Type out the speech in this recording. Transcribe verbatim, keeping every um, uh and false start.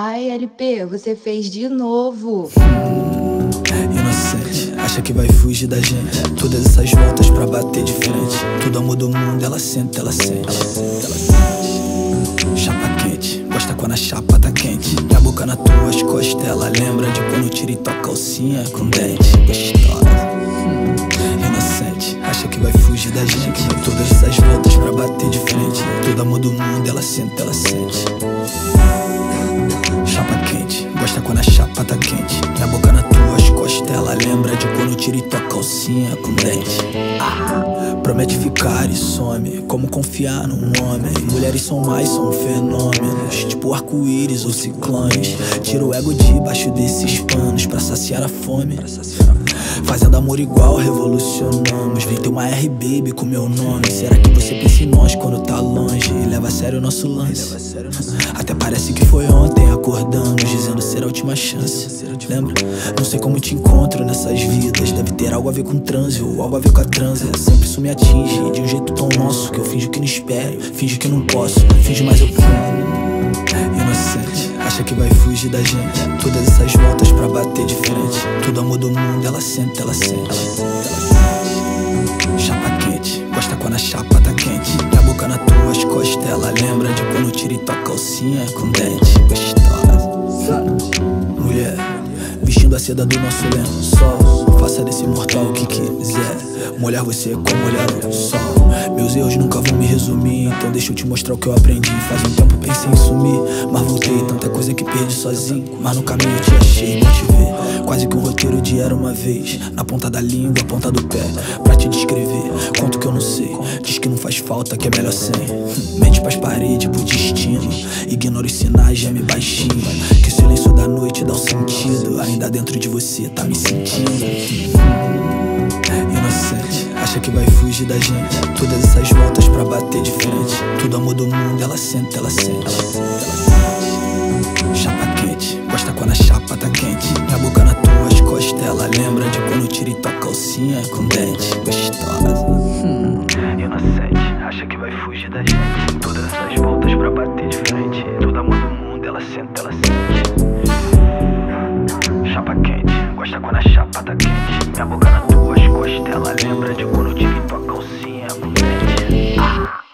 Ai, L P, você fez de novo. Inocente, acha que vai fugir da gente. Todas essas voltas pra bater de frente. Tudo amor do mundo, ela sente, ela sente, ela sente, ela sente. Chapa quente, gosta quando a chapa tá quente. Minha boca nas tuas costas, ela lembra de quando tira e toca calcinha com dente. Gostosa, hum. Inocente, acha que vai fugir da gente. Todas essas voltas pra bater de frente. Tudo amor do mundo, ela sente, ela sente. Chapa quente, gosta quando a chapa tá quente. Minha boca nas tuas costas, ela lembra de quando tira e toca calcinha com dente. Ah, promete ficar e some, como confiar num homem. Mulheres são mais, são fenômenos, tipo arco-íris ou ciclones. Tira o ego debaixo desses panos pra saciar a fome. Fazendo amor igual, revolucionamos. Vem ter uma R, baby, com meu nome. Será que você pensa em nós quando tá longe? E leva a sério o nosso lance. Até parece que foi ontem, acordamos dizendo ser a última chance. Lembra? Não sei como te encontro nessas vidas. Deve ter algo a ver com transe ou algo a ver com a transa. Sempre isso me atinge de um jeito tão nosso que eu finjo que não espero, finjo que não posso, finjo mais eu quero. Inocente, acha que vai fugir da gente. Todas essas voltas pra bater de frente. Tudo amor do mundo, ela sente, ela sente, ela sente, ela sente. Chapa quente, gosta quando a chapa tá quente. Minha boca nas tuas costas, ela lembra de quando tira e toca calcinha com dente. Gostosa, mulher, vestindo a seda do nosso lençol. Faça desse mortal o que quiser. Molhar você como molhar o sol. Meus erros nunca vão me resumir, então deixa eu te mostrar o que eu aprendi. Faz um tempo pensei em sumir, mas voltei. Tanta coisa que perdi sozinho, mas no caminho eu te achei, vou te ver. Quase que um roteiro de era uma vez. Na ponta da língua, ponta do pé, pra te descrever. Conto que eu não sei, diz que não faz falta, que é melhor sem. Mente pras paredes, pro destino. Ignora os sinais, geme baixinho. Que o silêncio da noite dá um sentido. Ainda dentro de você, tá me sentindo. Inocente, acha que vai fugir da gente. Todas essas voltas pra bater de frente. Tudo amor do mundo, ela sente, ela sente, ela sente, ela sente. Chapa quente, gosta quando a chapa tá quente. Minha boca nas tuas costas, ela lembra de quando tira e toca calcinha com dente. Gostosa, hum. Inocente, acha que vai fugir da gente. Todas essas voltas pra bater de frente. Tudo amor do mundo, ela sente, ela sente. Chapa quente, gosta quando a chapa tá quente. Minha boca nas tuas costas, ela lembra de quando tira e toca calcinha com dente. Ah.